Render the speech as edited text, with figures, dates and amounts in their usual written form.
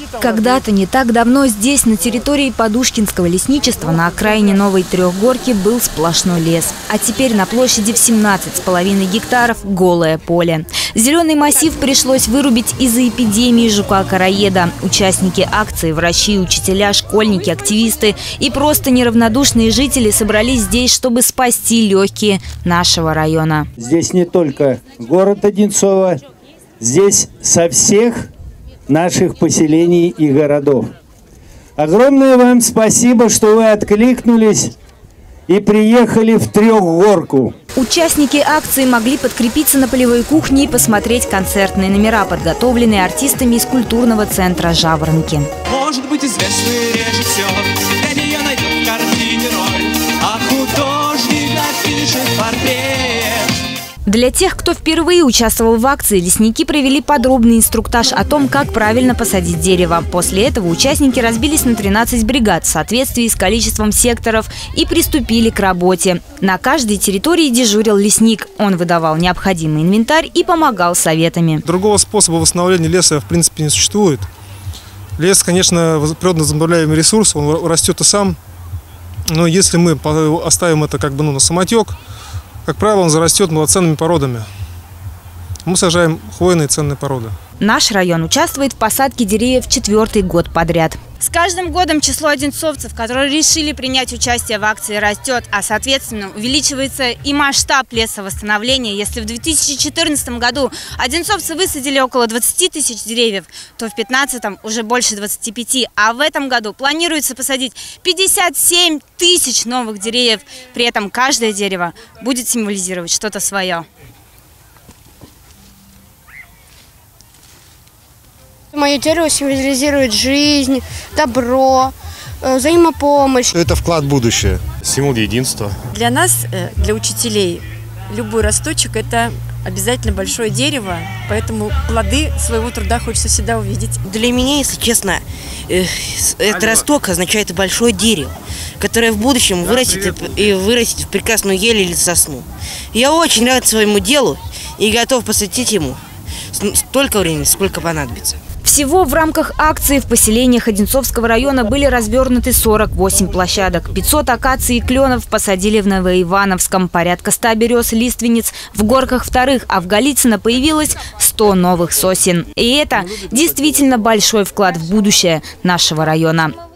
Когда-то не так давно здесь, на территории Подушкинского лесничества, на окраине Новой Трехгорки, был сплошной лес. А теперь на площади в 17,5 гектаров голое поле. Зеленый массив пришлось вырубить из-за эпидемии жука-короеда. Участники акции, врачи, учителя, школьники, активисты и просто неравнодушные жители собрались здесь, чтобы спасти легкие нашего района. Здесь не только город Одинцово, здесь со всех наших поселений и городов. Огромное вам спасибо, что вы откликнулись и приехали в Трехгорку. Участники акции могли подкрепиться на полевой кухне и посмотреть концертные номера, подготовленные артистами из культурного центра «Жаворонки». Может быть, известный режиссер для нее найдет в картине роль, а художник напишет портрет. Для тех, кто впервые участвовал в акции, лесники провели подробный инструктаж о том, как правильно посадить дерево. После этого участники разбились на 13 бригад в соответствии с количеством секторов и приступили к работе. На каждой территории дежурил лесник. Он выдавал необходимый инвентарь и помогал советами. Другого способа восстановления леса в принципе не существует. Лес, конечно, природно-возобновляемый ресурс, он растет и сам. Но если мы оставим это на самотек, как правило, он зарастет малоценными породами. Мы сажаем хвойные ценные породы. Наш район участвует в посадке деревьев 4-й год подряд. С каждым годом число одинцовцев, которые решили принять участие в акции, растет, а соответственно увеличивается и масштаб лесовосстановления. Если в 2014 году одинцовцы высадили около 20 тысяч деревьев, то в 2015 уже больше 25, а в этом году планируется посадить 57 тысяч новых деревьев. При этом каждое дерево будет символизировать что-то свое. Мое дерево символизирует жизнь, добро, взаимопомощь. Это вклад в будущее. Символ единства. Для нас, для учителей, любой росточек – это обязательно большое дерево, поэтому плоды своего труда хочется всегда увидеть. Для меня, если честно, этот росток означает большое дерево, которое в будущем вырастет в прекрасную ель или сосну. Я очень рад своему делу и готов посвятить ему столько времени, сколько понадобится. Всего в рамках акции в поселениях Одинцовского района были развернуты 48 площадок. 500 акаций и кленов посадили в Новоивановском, порядка 100 берез, лиственниц в Горках вторых, а в Голицыно появилось 100 новых сосен. И это действительно большой вклад в будущее нашего района.